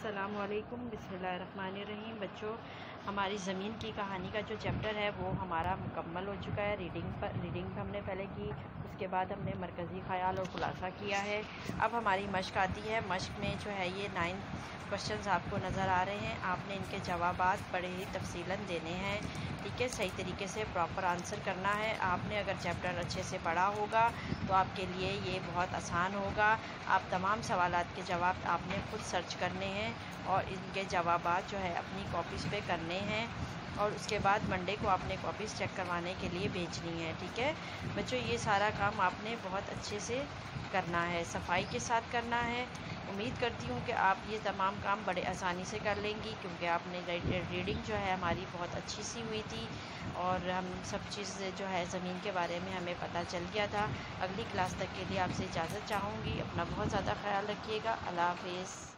अस्सलामुअलैकुम बिस्मिल्लाहिर्रहमानिर्रहीम। बच्चों, हमारी ज़मीन की कहानी का जो चैप्टर है वो हमारा मुकम्मल हो चुका है। रीडिंग हमने पहले की, उसके बाद हमने मरकज़ी ख़याल और खुलासा किया है। अब हमारी मश्क आती है। मश्क में जो है ये 9 क्वेश्चंस आपको नज़र आ रहे हैं। आपने इनके जवाबात बड़े ही तफसीलन देने हैं, ठीक है। सही तरीके से प्रॉपर आंसर करना है। आपने अगर चैप्टर अच्छे से पढ़ा होगा तो आपके लिए ये बहुत आसान होगा। आप तमाम सवालात के जवाब आपने खुद सर्च करने हैं और इनके जवाबात जो है अपनी कॉपीज़ पे करने हैं और उसके बाद मंडे को आपने कॉपीज़ चेक करवाने के लिए भेजनी है, ठीक है बच्चों। ये सारा काम आपने बहुत अच्छे से करना है, सफाई के साथ करना है। उम्मीद करती हूँ कि आप ये तमाम काम बड़े आसानी से कर लेंगी, क्योंकि आपने रीडिंग जो है हमारी बहुत अच्छी सी हुई थी और हम सब चीज़ जो है ज़मीन के बारे में हमें पता चल गया था। अगली क्लास तक के लिए आपसे इजाज़त चाहूँगी। अपना बहुत ज़्यादा ख्याल रखिएगा। अल्लाह हाफ़िज़।